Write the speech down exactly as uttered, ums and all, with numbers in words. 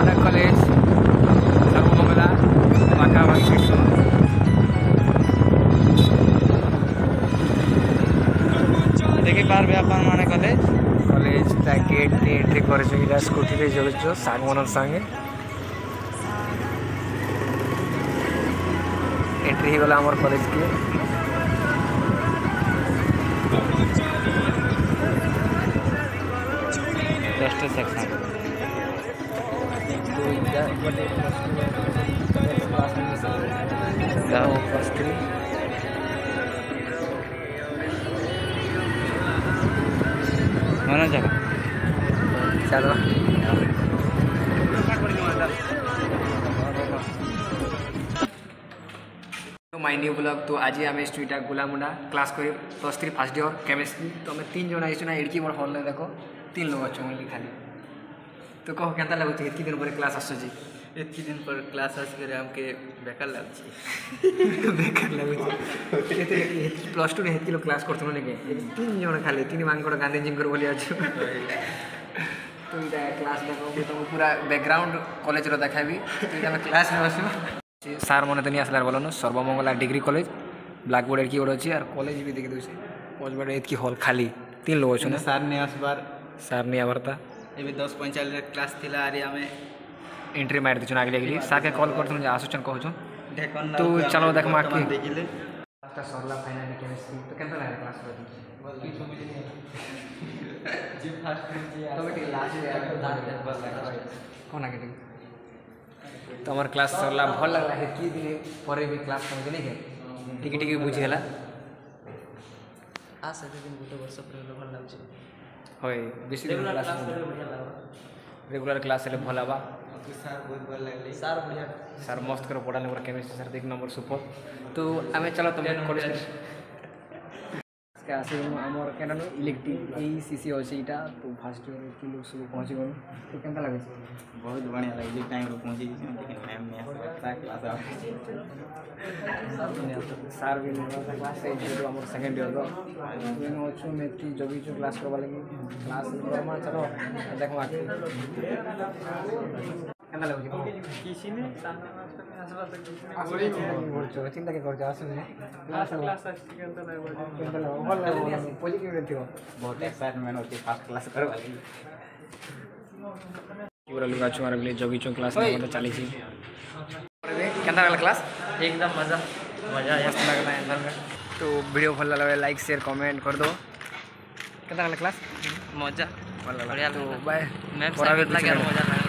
माने college Sarvamangala पाखापाखि seat देखी पारे आप माने कॉलेज कॉलेज ता गेट के एंट्री कर स्कूटी रे जो सागमान संगे एंट्री ही गला हमर कॉलेज के टेस्ट सेक्शन mana jaga चलो माय न्यू ब्लॉग तो आज आम स्टूटा गुलामुंडा क्लास कर plus three first year chemistry तो आम तीन जन आई ना एड़की मोर हल देख तीन लोग अच्छे बोली खाली तो कह के लगुच एतकी दिन पर क्लास आसुची एतकी दिन पर क्लास आसकर हमके बेकार लगुच बेकार लगुच प्लस टू एतकी लोग क्लास करते नहीं तीन जन खाली तीन मांगड़ गांधीजी बोली अच्छे तो ये क्लास देख तुमको पूरा बैकग्राउंड कॉलेज रो देखाबी तो ये क्लास में आस सार मन तो नहीं आसलार बोलो Sarvamangala degree college black board एटकी गोटे अच्छी और कॉलेज भी देखी दूसरे पाँच बड़े एतकी हॉल खाली तीन लोग अच्छे सार नहीं आसबार सार नहीं आबारता ये दस पैंचालीस क्लास थी आरे आम एंट्री मार दी आगे लगे सार के कॉल कर आसुचन कहूँ तो चलो देख देखिले सरला फाइनल केमिस्ट्री तो केनता लगे क्लास कौन आगे तो हमार क्लास सरला भल लगला है कि दिन पर भी क्लास समझ नहीं है टिके टिके बुझीगला आ से दिन गोटे वर्ष पर भल लाग होय बेसी दिन क्लास रेगुलर क्लास ले भल आबा सर बहुत भल लागले सर बढ़िया सर मस्त कर पढ़ाने पूरा केमिस्ट्री सर एक नंबर सुपर तो आमे चलो तुम कॉलेज का से हमर केना इलेक्ट्रिक ए सीसी होछि इटा तो फर्स्ट ईयर के लोग सब पहुंच गन तो केनता लागे बहुत बढ़िया लगे टाइम रो पहुंची छी लेकिन मैम ने आसा क्लास आ सर भी नहीं क्लास से जो हमर सेकंड ईयर रो मैं ओछु में ती जगी जो क्लास करबा लगी क्लास करबा चलो देखो आके केना लागे किसी ने सामने मास्टर में आसबा तक आसबे नहीं चिंता के कर जा आसबे क्लास क्लास अच्छी केनता लागे केनता लागे भल लागे पॉजिटिव रहथियो बहुत एक्साइटमेंट होती फर्स्ट क्लास करबा लगी पूरा लुगा छुआर गले जगी चो क्लास में मतलब चली छी केनता लागला क्लास एकदम मजा मजा मस्त लगला अंदर में तो वीडियो भल लगे लाइक शेयर कमेंट कर दो केनता लागला क्लास मजा भल लगा तो बाय मैं मजा लगा